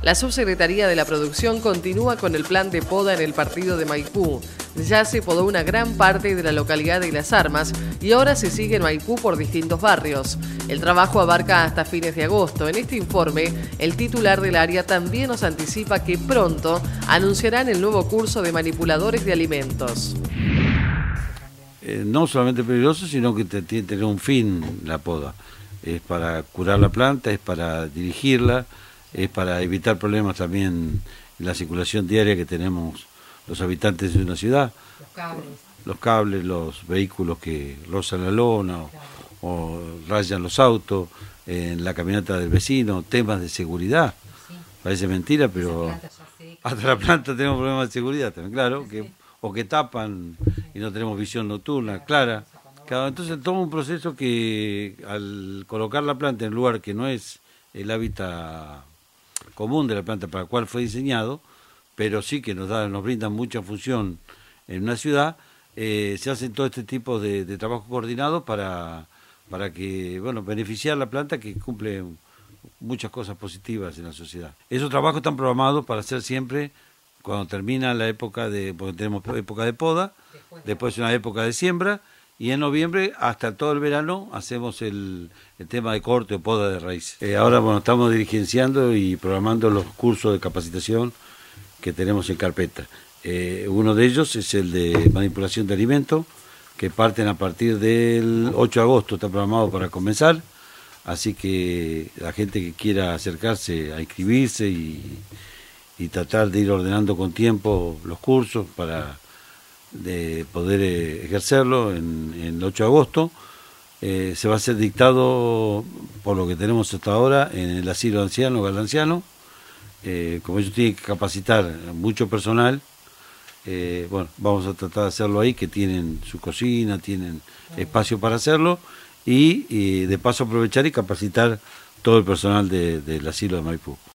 La Subsecretaría de la Producción continúa con el plan de poda en el partido de Maipú. Ya se podó una gran parte de la localidad de Las Armas y ahora se sigue en Maipú por distintos barrios. El trabajo abarca hasta fines de agosto. En este informe, el titular del área también nos anticipa que pronto anunciarán el nuevo curso de manipuladores de alimentos. No solamente peligroso, sino que tiene que tener un fin la poda. Es para curar la planta, es para dirigirla, es para evitar problemas también en la circulación diaria que tenemos los habitantes de una ciudad. Los cables, los vehículos que rozan la lona o rayan los autos, en la caminata del vecino, temas de seguridad. Parece mentira, pero hasta la planta tenemos problemas de seguridad también, claro, o que tapan y no tenemos visión nocturna clara. Entonces todo un proceso que al colocar la planta en un lugar que no es el hábitat común de la planta para el cual fue diseñado, pero sí que nos brinda mucha función en una ciudad, se hacen todo este tipo de trabajo coordinado para que, bueno, beneficiar la planta que cumple muchas cosas positivas en la sociedad. Esos trabajos están programados para hacer siempre cuando termina la época porque tenemos época de poda, después una época de siembra, y en noviembre hasta todo el verano hacemos el tema de corte o poda de raíz. Ahora, bueno, estamos dirigenciando y programando los cursos de capacitación que tenemos en carpeta. Uno de ellos es el de manipulación de alimentos, que parten a partir del 8 de agosto, está programado para comenzar, así que la gente que quiera acercarse a inscribirse y tratar de ir ordenando con tiempo los cursos para de poder ejercerlo en el 8 de agosto. Se va a ser dictado, por lo que tenemos hasta ahora, en el asilo de ancianos, Galanciano. Como ellos tienen que capacitar mucho personal, bueno, vamos a tratar de hacerlo ahí, que tienen su cocina, tienen espacio para hacerlo, y de paso aprovechar y capacitar todo el personal del asilo de Maipú.